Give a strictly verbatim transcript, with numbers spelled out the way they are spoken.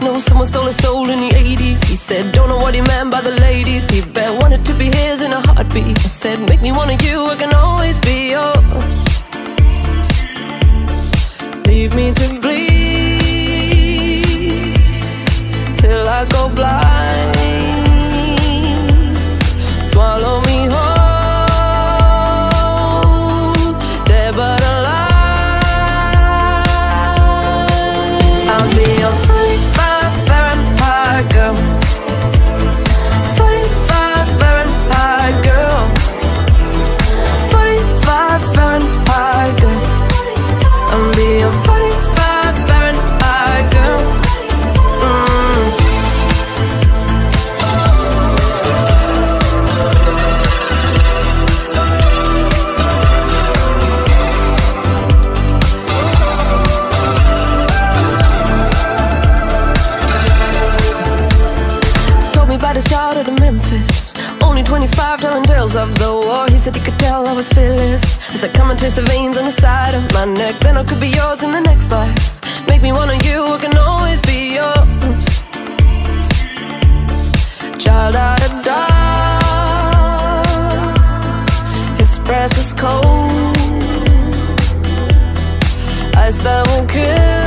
know someone stole his soul in the eighties. He said, don't know what he meant by the ladies. He bet wanted to be his in a heartbeat. I said, make me one of you, I can always be yours. Leave me to bleed till I go blind. Swallow me whole, dead but alive. I'll be your forty-five Fahrenheit girl, forty-five Fahrenheit girl, forty-five Fahrenheit girl. I'll be your forty-five Fahrenheit girl. Mm. Told me about his childhood in Memphis. Only twenty-five, telling tales of the war. He said he could tell I was fearless. As I come and taste the veins on the side of my neck. Then I could be yours in the next life. Make me one of you, I can always be yours. Child out of dark, his breath is cold, ice that won't kill.